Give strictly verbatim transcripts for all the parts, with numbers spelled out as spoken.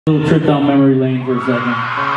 A little trip down memory lane for a second.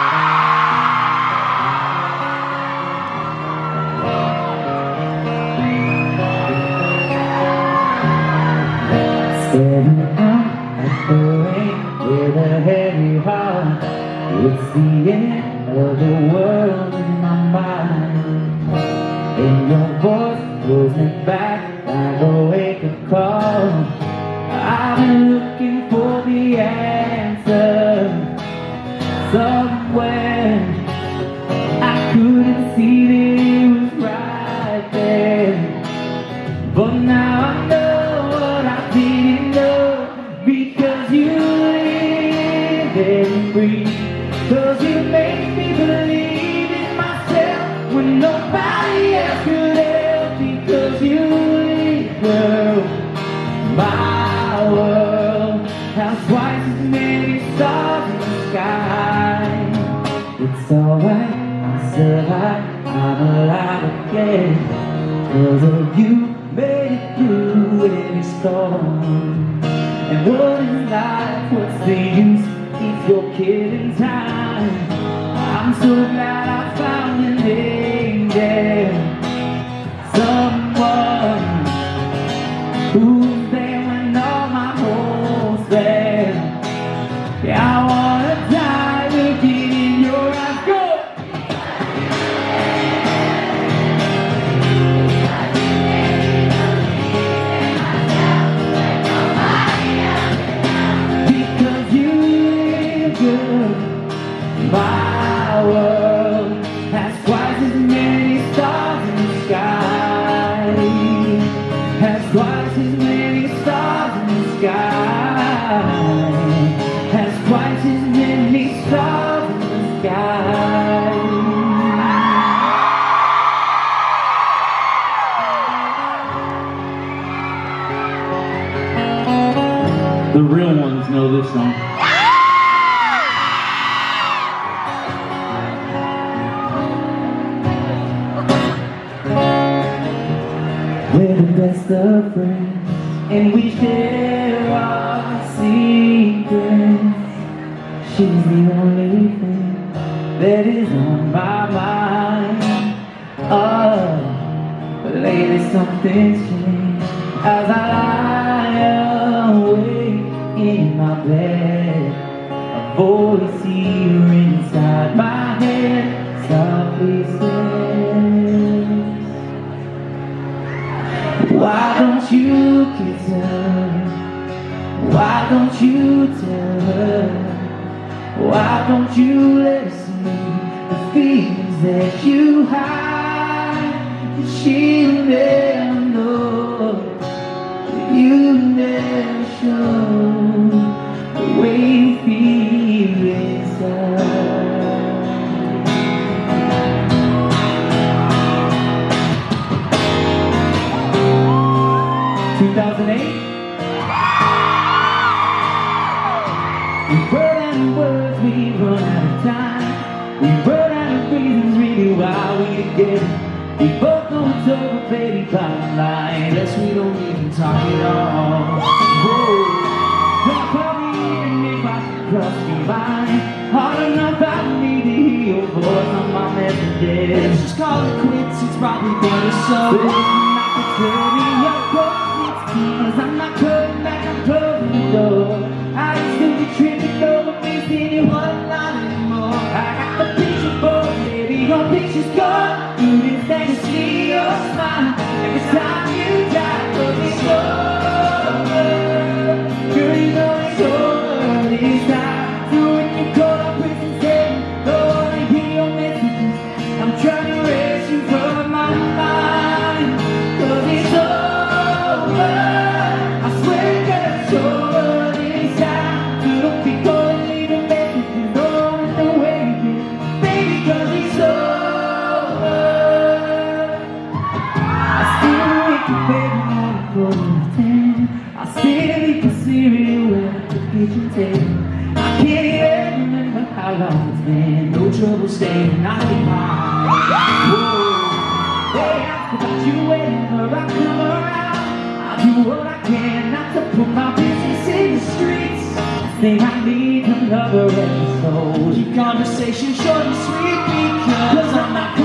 Staring out at the rain with a heavy heart. It's the end of the world in my mind. And your voice pulls me back like a wake-up call. I've been looking for the answer somewhere. I couldn't see that it was right there, but now I know what I didn't know, because you live and breathe, cause you make me believe in myself when nobody else could help, because you live, girl. My world has twice as many stars in the sky. It's alright, I survive, I'm alive again, cause of you made it through any storm. And what is life, what's the use if you're killing time? I'm so glad I found an angel, someone who's there when all my hopes fail. Yeah, I wanna die looking in your eyes. Go! Because you live good. My world has twice as many stars in the sky, has twice as many stars in the sky, has twice as many stars in the sky. The real ones know this song. We're the best of friends, and we share our secrets. She's the only thing that is on my mind. Oh, but lately something's changed as I lie awake in my bed. A voice here inside my head softly says, why don't you kiss her? Why don't you tell her? Why don't you let her see the feelings that you hide? She'll never know that you never show the way you feel inside. two thousand eight. We run out of words, we run out of time, we run out of reasons really why we together. We both know it's over, baby, bottom line, guess we don't even talk at all. Whoa, don't call me even if I should cross your mind. Hard enough I need to hear your voice on my messages. Let's just call it quits, it's probably better so. But not to tell me your course, cause I'm not coming back, I'm closing the door. I used to be tripping over missing you, but not anymore. I got the picture book, baby, your picture's gone. You didn't think to see your smile every time you die, cause it's over. Girl, you know it's over this time. So when you call up prison seven, don't wanna hear your messages. I'm trying to erase you from my mind, cause it's over. I swear that it's over this time. So don't be calling, leaving messages, don't wanna know anything, baby, cause it's over. I still wake up every morning for the ten. I still eat the cereal at the kitchen table. I can't even remember how long it's been. No trouble staying out of mine. Whoa, they ask about you whenever I come around. I do what I can not to put my business in the streets. think I need another episode. Keep conversation short and sweet because Cause I'm not